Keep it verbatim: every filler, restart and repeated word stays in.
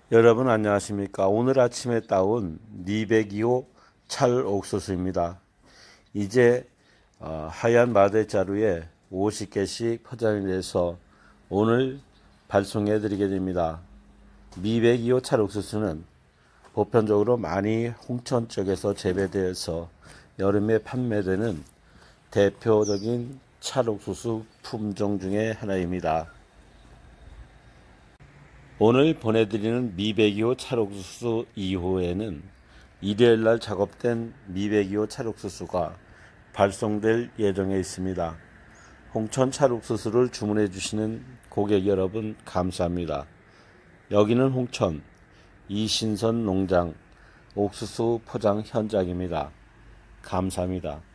여러분 안녕하십니까? 오늘 아침에 따온 미백이 호 찰옥수수입니다. 이제 어, 하얀 마대자루에 오십 개씩 포장이 돼서 오늘 발송해 드리게 됩니다. 미백이 호 찰옥수수는 보편적으로 많이 홍천 쪽에서 재배되어서 여름에 판매되는 대표적인 찰옥수수 품종 중에 하나입니다. 오늘 보내드리는 미백이 호 찰옥수수 이 호에는 일요일날 작업된 미백이 호 찰옥수수가 발송될 예정에 있습니다. 홍천 찰옥수수를 주문해 주시는 고객 여러분 감사합니다. 여기는 홍천 이신선 농장 옥수수 포장 현장입니다. 감사합니다.